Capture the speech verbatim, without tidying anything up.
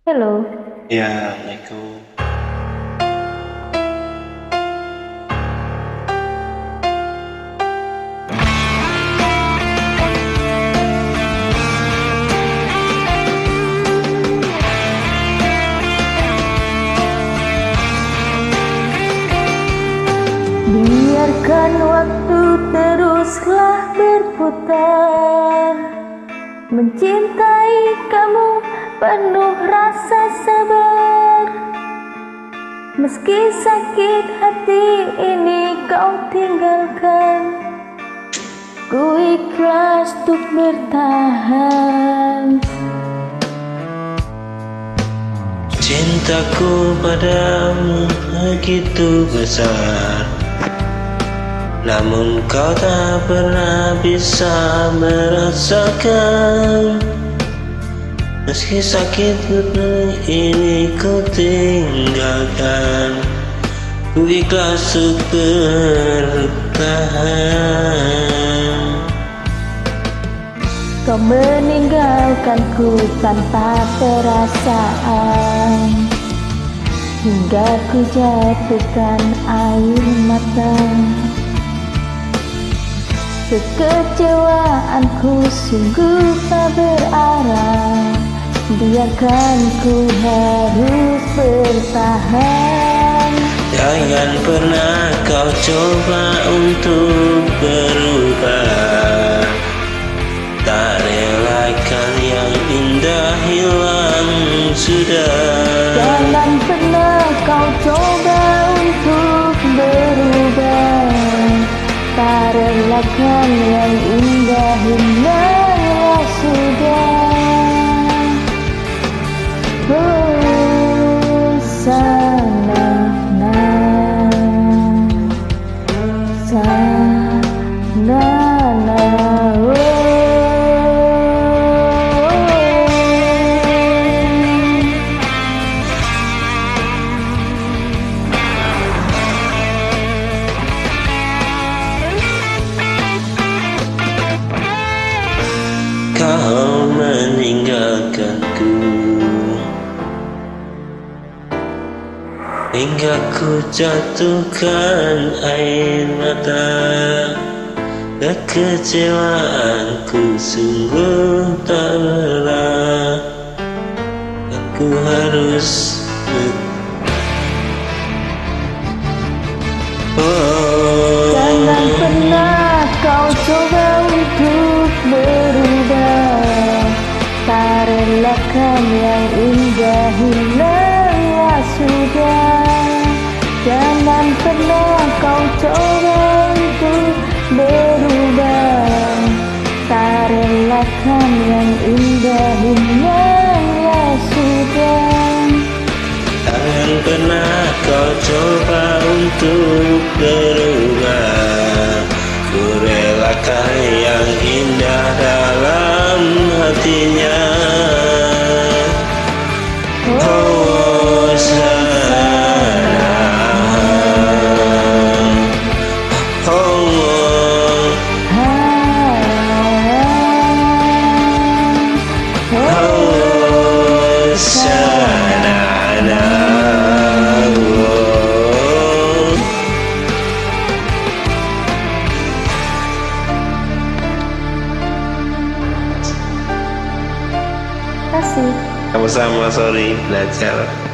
Halo. Ya, Assalamualaikum. Biarkan waktu teruslah berputar, mencintai kamu penuh rasa sabar. Meski sakit hati ini kau tinggalkan, ku ikhlas untuk bertahan. Cintaku padamu begitu besar, namun kau tak pernah bisa merasakan. Meski sakit ini ku tinggalkan, ku ikhlas untuk bertahan. Kau meninggalkanku tanpa perasaan, hingga ku jatuhkan air mata. Kekecewaanku sungguh tak berarah, biarkan ku harus bertahan. Jangan pernah kau coba untuk berubah, tak relakan yang indah hilang sudah. Jangan pernah kau coba untuk berubah, tak relakan yang indah hilang sudah. Oh, sana, na, sana, na, oh. Kau meninggalkanku hingga ku jatuhkan air mata. Kekecewaanku sungguh tak lelah, aku harus oh. Jangan pernah kau coba untuk berubah, tak relakan yang indah hilanglah sudah. Jangan pernah kau coba untuk berubah, tak relakan yang indah hilanglah sudah. Jangan pernah kau coba untuk berubah, ku relakan yang indah dalam hatinya. Oh, sana, oh, oh, sana, oh. Kasih. Sama-sama, sorry belajar.